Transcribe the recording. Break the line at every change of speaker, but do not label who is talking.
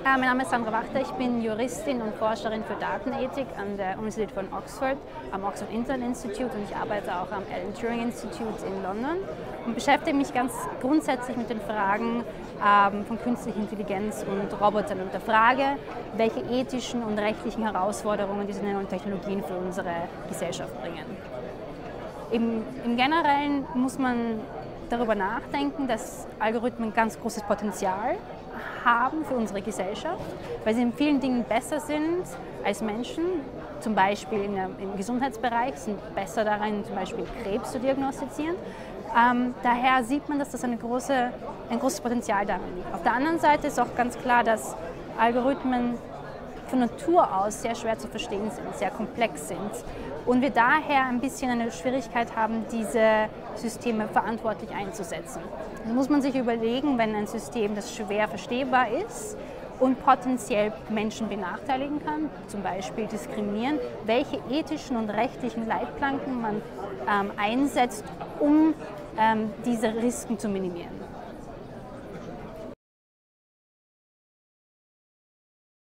Mein Name ist Sandra Wachter, ich bin Juristin und Forscherin für Datenethik an der Universität von Oxford, am Oxford Internet Institute, und ich arbeite auch am Alan Turing Institute in London und beschäftige mich ganz grundsätzlich mit den Fragen von künstlicher Intelligenz und Robotern und der Frage, welche ethischen und rechtlichen Herausforderungen diese neuen Technologien für unsere Gesellschaft bringen. Im Generellen muss man darüber nachdenken, dass Algorithmen ganz großes Potenzial haben für unsere Gesellschaft, weil sie in vielen Dingen besser sind als Menschen, zum Beispiel im Gesundheitsbereich, sind besser darin, zum Beispiel Krebs zu diagnostizieren. Daher sieht man, dass das ein großes Potenzial darin liegt. Auf der anderen Seite ist auch ganz klar, dass Algorithmen von Natur aus sehr schwer zu verstehen sind, sehr komplex sind und wir daher ein bisschen eine Schwierigkeit haben, diese Systeme verantwortlich einzusetzen. Also muss man sich überlegen, wenn ein System, das schwer verstehbar ist und potenziell Menschen benachteiligen kann, zum Beispiel diskriminieren, welche ethischen und rechtlichen Leitplanken man einsetzt, um diese Risiken zu minimieren.